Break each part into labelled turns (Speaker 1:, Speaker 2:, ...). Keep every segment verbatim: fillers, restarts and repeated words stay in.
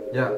Speaker 1: Yeah.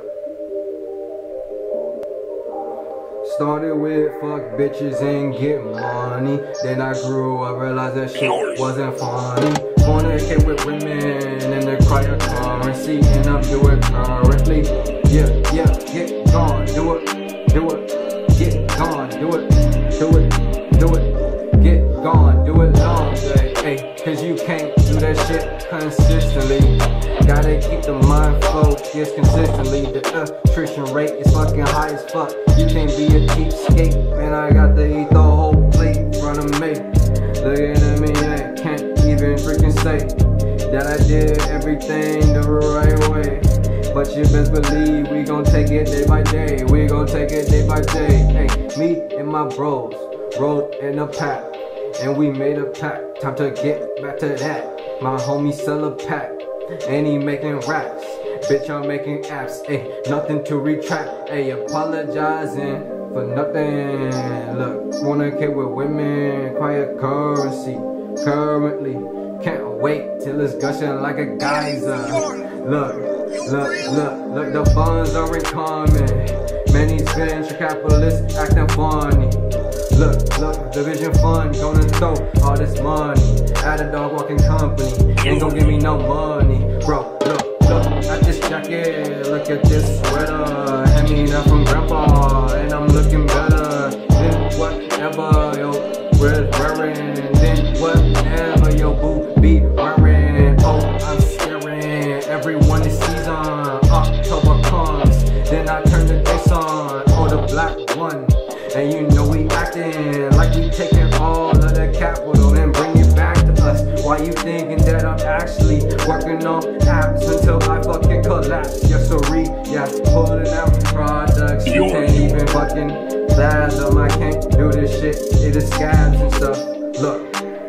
Speaker 1: Started with fuck bitches and get money. Then I grew up, realized that shit wasn't funny. Fornicate with women in the cryptocurrency, and I'm doing it currently. Yeah, yeah, get gone, do it, do it, get gone, do it, do it, do it, get gone, do it long day. Hey, cause you can't do that shit consistently. Gotta keep the mind focused consistently. The attrition rate is fucking high as fuck. You can't be a cheapskate, man. I got to eat the whole plate in front of me. Looking at me, I can't even freaking say that I did everything the right way. But you best believe we gon' take it day by day. We gon' take it day by day. Hey, me and my bros rode in a pack, and we made a pact. Time to get back to that. My homie sell a pack, and he making raps. Bitch, I'm making apps, ayy, nothing to retract, ayy, apologizing for nothing. Look, wanna kid with women, quiet currency, currently. Can't wait till it's gushing like a geyser. Look, look, look, look, the funds are incoming. Many venture capitalists acting funny. Look, look, Division Fund gonna throw all this money at a dog walking company. Ain't gon' give me no money, bro. Look, look at this jacket, look at this sweater. Hand me that from grandpa, and I'm looking better than whatever yo was wearing, than whatever yo boo be wearing. Oh, I'm scaring everyone this season. October comes, then I turn the dice on. Oh, the black one. And you know we acting like we taking all of the capital and bring it back to us. Why you thinking that I'm actually working on apps until I fucking collapse? Yes, sorry, yeah, pulling out products. You can't even fucking fathom. I can't do this shit. It is scabs and stuff. Look,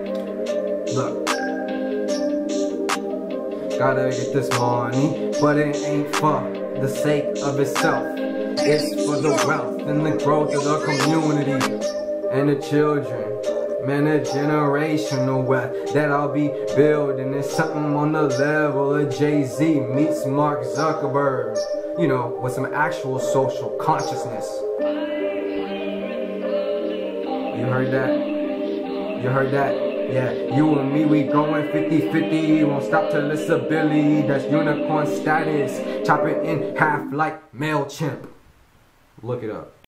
Speaker 1: look. Gotta get this money, but it ain't for the sake of itself. It's for the wealth and the growth of the community and the children. Man, a generational wealth that I'll be building is something on the level of Jay-Z meets Mark Zuckerberg. You know, with some actual social consciousness. You heard that? You heard that? Yeah, you and me, we going fifty fifty. Won't stop till it's a Billy. That's unicorn status. Chop it in half like MailChimp. Look it up.